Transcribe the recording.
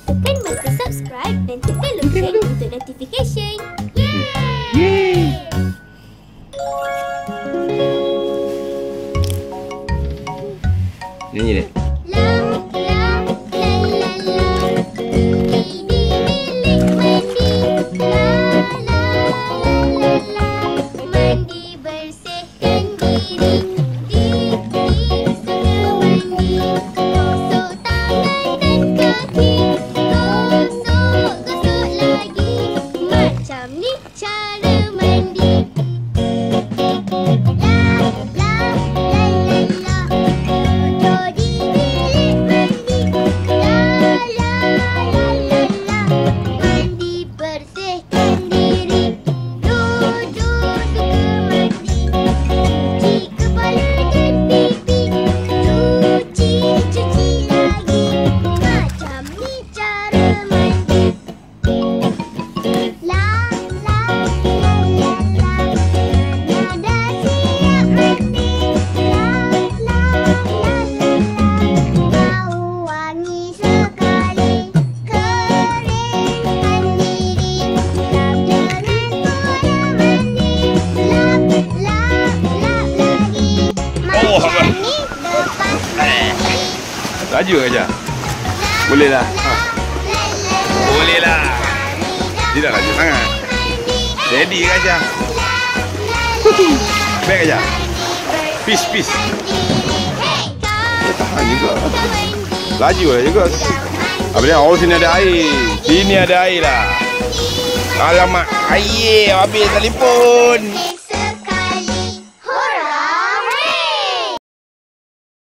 tekan marker subscribe dan tekan lonceng untuk notification. Yeay! Nyanyi deh. Mandi bersihkan diri, Didi suka mandi. Gosok tangan dan kaki, gosok lagi. Macam ni cara mandi. Mandi bersihkan diri, Jojo suka mandi. Cuci kepala dan pipi, cuci lagi. Macam ni cara mandi. Dah siap mandi. Bau wangi sekali, keringkan diri. Lap dengan pola mandi, lap lagi. Macam ni lepas mandi. Laju aja. Boleh lah. Boleh lah. Tidak laju sangat. Steady aja. Baik aja. Peace. Tahan juga. Laju lah juga. Habis ni, sini ada air. Sini ada air lah. Alamak, air habis telefon.